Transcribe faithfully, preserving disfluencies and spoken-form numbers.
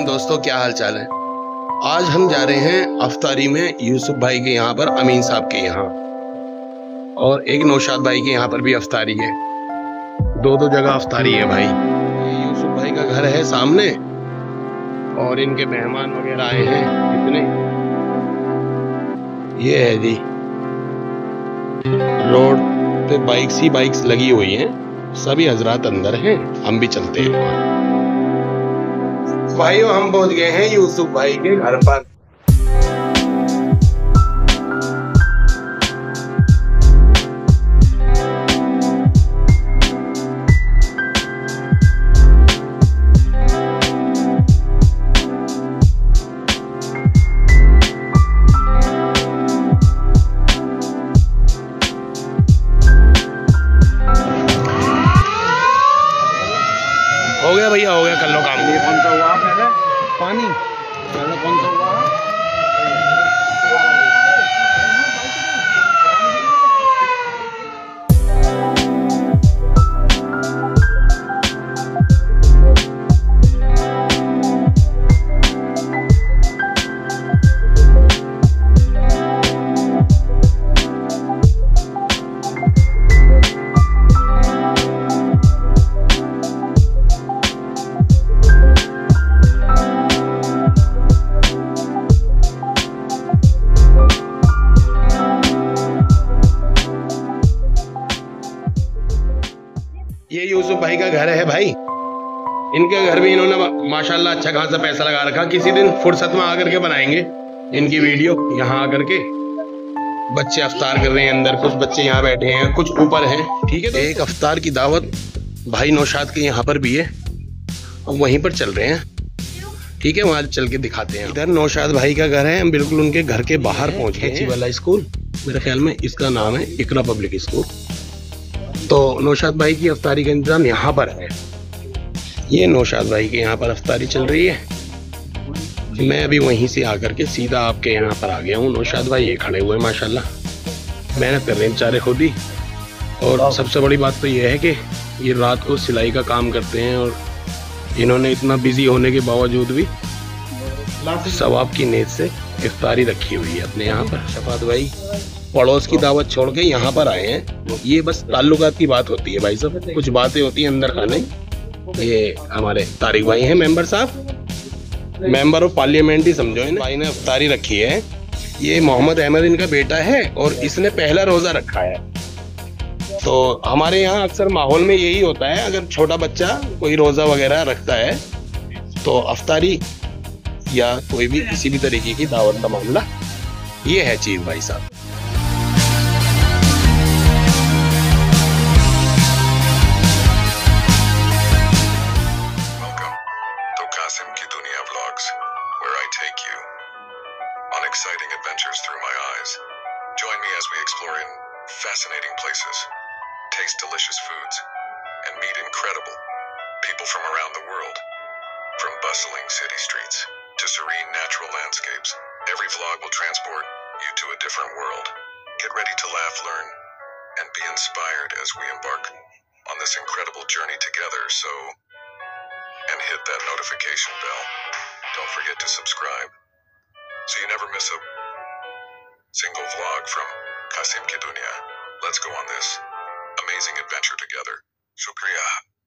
दोस्तों, क्या हाल चाल है। आज हम जा रहे हैं अफ्तारी में यूसुफ भाई के यहाँ पर, अमीन साहब के यहाँ, और एक नौशाद भाई के यहाँ पर भी अफ्तारी है। दो दो जगह अफ्तारी है भाई। ये यूसुफ भाई का घर है सामने, और इनके मेहमान वगैरह आए हैं इतने। ये है जी, रोड पे बाइक्स ही बाइक्स लगी हुई हैं, सभी हजरात अंदर हैं, हम भी चलते हैं वहाँ। भाइयों, हम पहुंच गए हैं यूसुफ भाई के घर पर। हो गया भैया, हो गया, कर लो काम। ये कौन सा हुआ पहले पानी, पहले कौन सा हुआ? ये यूसुफ भाई का घर है भाई। इनके घर भी इन्होंने माशाल्लाह अच्छा खासा पैसा लगा रखा। किसी दिन फुर्सत में आकर के बनाएंगे इनकी वीडियो। यहाँ आकर के बच्चे अफ्तार कर रहे हैं अंदर, कुछ बच्चे यहाँ बैठे हैं, कुछ ऊपर हैं। ठीक है, तो एक अफ्तार की दावत भाई नौशाद के यहाँ पर भी है, और वहीं पर चल रहे हैं। ठीक है, वहाँ चल के दिखाते हैं। इधर नौशाद भाई का घर है, हम बिल्कुल उनके घर के बाहर पहुंच गए। वाला स्कूल, मेरे ख्याल में इसका नाम है इकरा पब्लिक स्कूल। तो नौशाद भाई की अफ्तारी का इंतजाम यहाँ पर है। ये नौशाद भाई के यहाँ पर अफ्तारी चल रही है। मैं अभी वहीं से आकर के सीधा आपके यहाँ पर आ गया हूँ। नौशाद भाई ये खड़े हुए माशाल्लाह, मेहनत कर रहे हैं बेचारे खुद ही। और सबसे बड़ी बात तो ये है कि ये रात को सिलाई का काम करते हैं, और इन्होंने इतना बिजी होने के बावजूद भी सवाब की नीयत से इफ्तारी रखी हुई है अपने यहाँ पर। शफात भाई पड़ोस की दावत छोड़ के यहाँ पर आए हैं। ये बस ताल्लुकात की बात होती है भाई साहब, कुछ बातें होती हैं अंदर खाने। ये हमारे तारिक भाई हैं, मेंबर साहब, मेंबर ऑफ पार्लियामेंट ही समझो इन्हें। भाई ने अफ्तारी रखी है। ये मोहम्मद अहमद इनका बेटा है, और इसने पहला रोजा रखा है। तो हमारे यहाँ अक्सर माहौल में यही होता है, अगर छोटा बच्चा कोई रोजा वगैरह रखता है तो अफ्तारी या कोई भी किसी भी तरीके की दावत का मामला, ये है चीज भाई साहब। Qasim Ki Dunia Vlogs, where I take you on exciting adventures through my eyes. Join me as we explore in fascinating places, taste delicious foods, and meet incredible people from around the world. From bustling city streets to serene natural landscapes, every vlog will transport you to a different world. Get ready to laugh, learn, and be inspired as we embark on this incredible journey together. So, and hit that notification bell. Don't forget to subscribe so you never miss a single vlog from Qasim Ki Dunia. Let's go on this amazing adventure together. Shukriya.